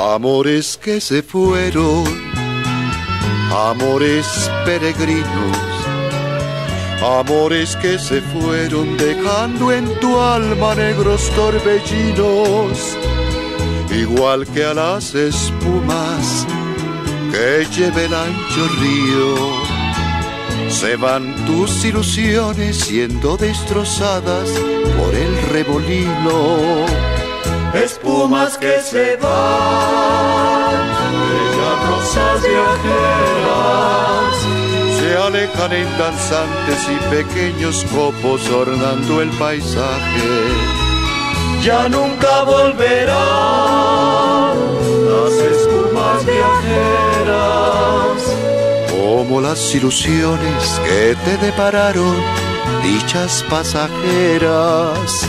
Amores que se fueron, amores peregrinos, amores que se fueron dejando en tu alma negros torbellinos, igual que a las espumas que lleva el ancho río. Se van tus ilusiones siendo destrozadas por el remolino. Espumas que se van, bellas rosas viajeras, se alejan en danzantes y pequeños copos ornando el paisaje. Ya nunca volverán las espumas viajeras, como las ilusiones que te depararon dichas pasajeras.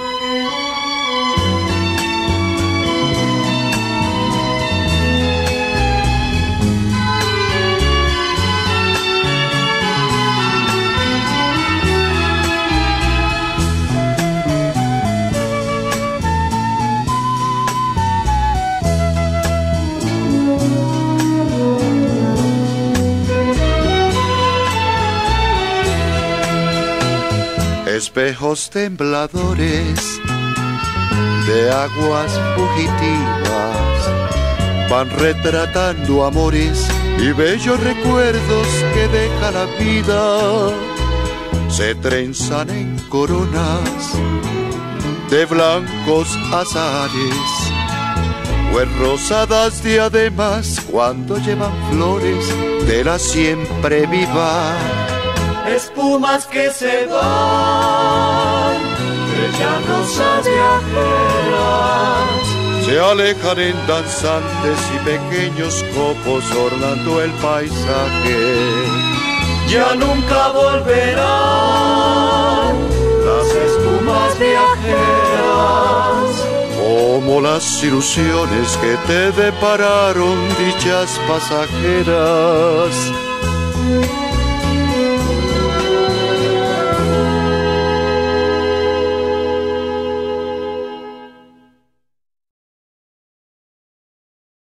Espejos tembladores de aguas fugitivas van retratando amores y bellos recuerdos que deja la vida. Se trenzan en coronas de blancos azahares o en rosadas diademas cuando llevan flores de la siempre viva. Espumas que se van, bellas rosas viajeras, se alejan en danzantes y pequeños copos ornando el paisaje. ya nunca volverán las espumas viajeras, como las ilusiones que te depararon dichas pasajeras.